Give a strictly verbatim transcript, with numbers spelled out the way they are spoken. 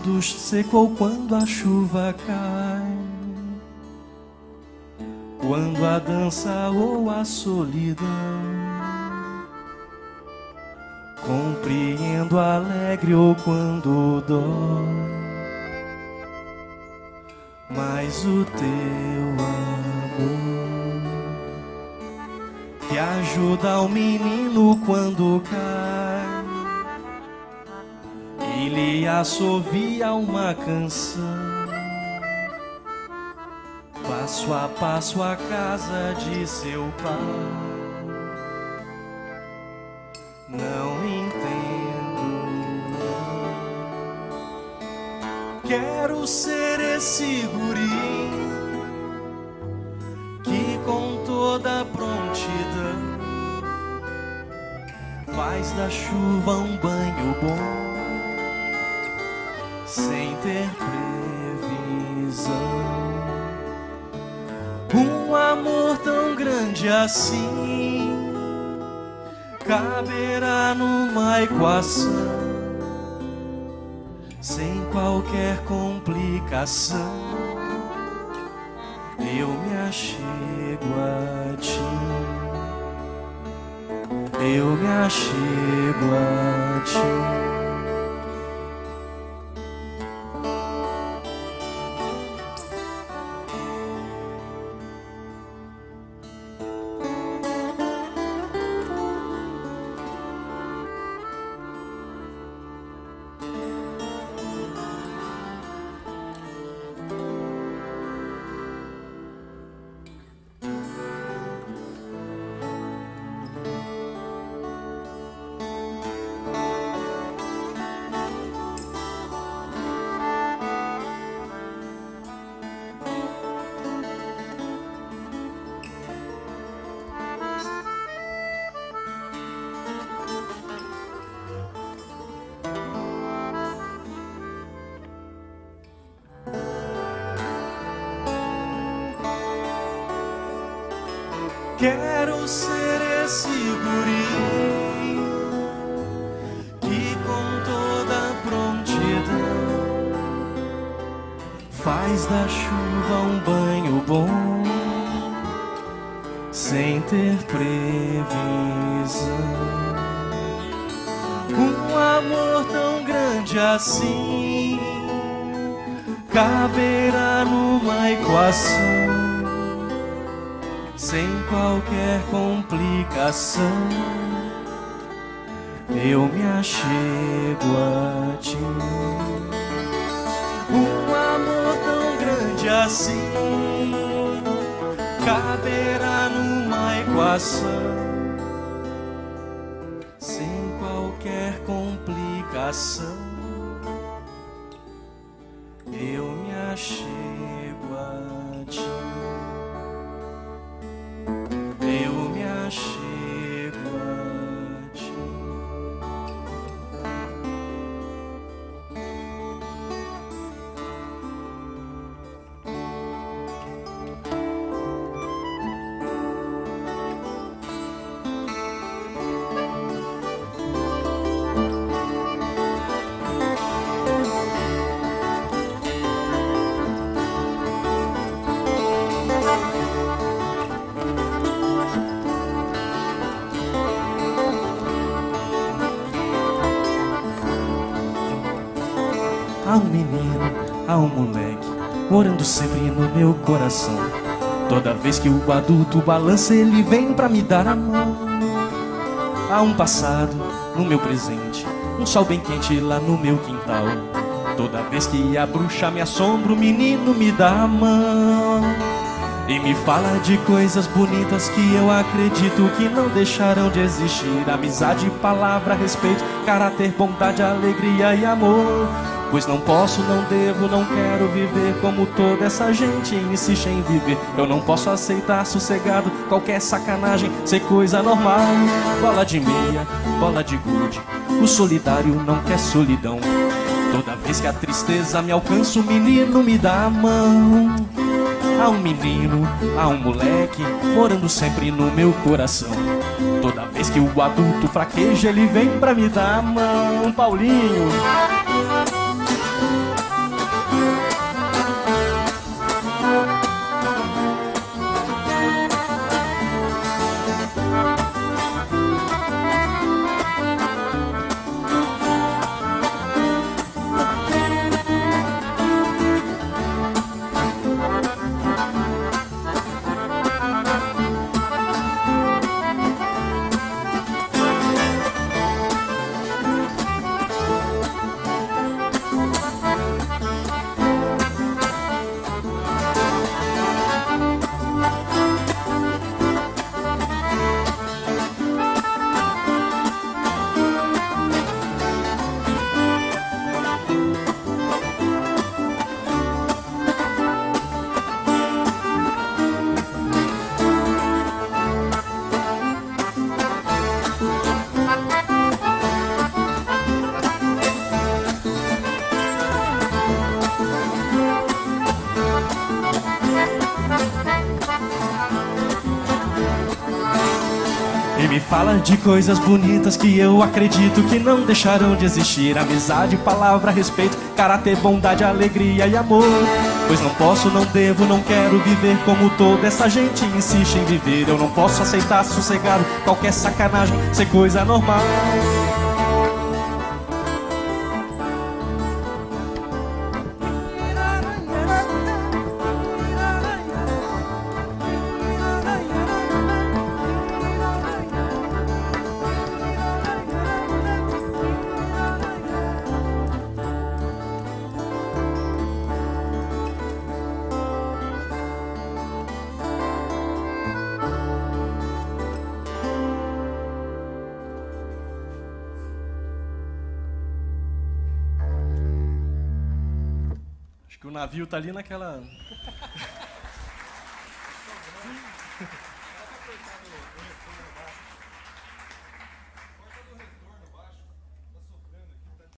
quando seco ou quando a chuva cai, quando a dança ou a solidão, compreendo alegre ou quando dói, mas o teu amor que ajuda o menino quando cai e lhe assovia uma canção, passo a passo a casa de seu pai. Não entendo, quero ser esse guri que com toda prontidão faz da chuva um banho bom, sem ter previsão. Um amor tão grande assim caberá numa equação, sem qualquer complicação. Eu me achego a ti, eu me achego a ti. Quero ser esse guri que com toda prontidão faz da chuva um banho bom, sem ter previsão. Um amor tão grande assim caberá numa equação, sem qualquer complicação. Eu me achego a ti. Um amor tão grande assim caberá numa equação, sem qualquer complicação. Eu me achego a ti. Eu me achego a ti. Há um menino, há um moleque morando sempre no meu coração. Toda vez que o adulto balança, ele vem pra me dar a mão. Há um passado no meu presente, um sol bem quente lá no meu quintal. Toda vez que a bruxa me assombra, o menino me dá a mão e me fala de coisas bonitas que eu acredito que não deixarão de existir. Amizade, palavra, respeito, caráter, bondade, alegria e amor. Pois não posso, não devo, não quero viver como toda essa gente insiste em viver. Eu não posso aceitar sossegado qualquer sacanagem, ser coisa normal. Bola de meia, bola de gude, o solidário não quer solidão. Toda vez que a tristeza me alcança, o menino me dá a mão. Há um menino, há um moleque morando sempre no meu coração. Toda vez que o adulto fraqueja, ele vem pra me dar a mão. Paulinho. Fala de coisas bonitas que eu acredito que não deixarão de existir. Amizade, palavra, respeito, caráter, bondade, alegria e amor. Pois não posso, não devo, não quero viver como toda essa gente insiste em viver. Eu não posso aceitar sossegado qualquer sacanagem ser coisa normal. Acho que o navio tá ali naquela...